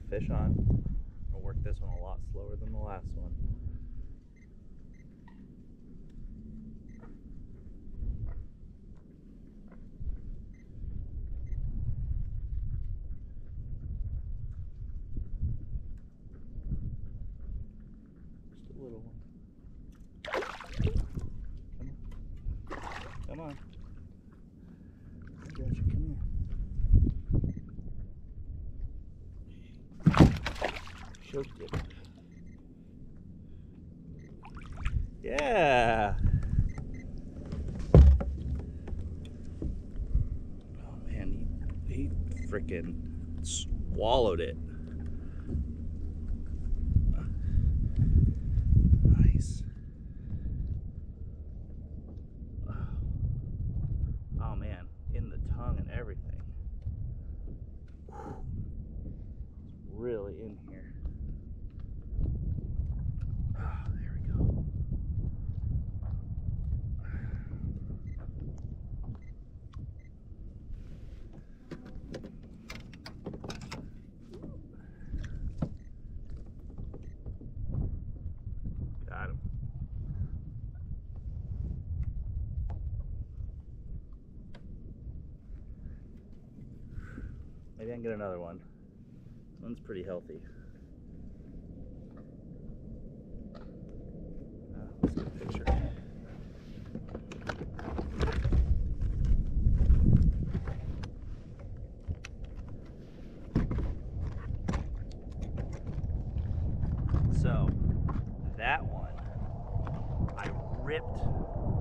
fish on. I'll work this one a lot slower than the last one. Just a little one. Come on. I got you. Come here. Choked it. Yeah. Oh man, he freaking swallowed it. Nice. Oh man, in the tongue and everything. Really in here. Oh, there we go. Got him. Maybe I can get another one. One's pretty healthy. Let's get a picture. So that one I ripped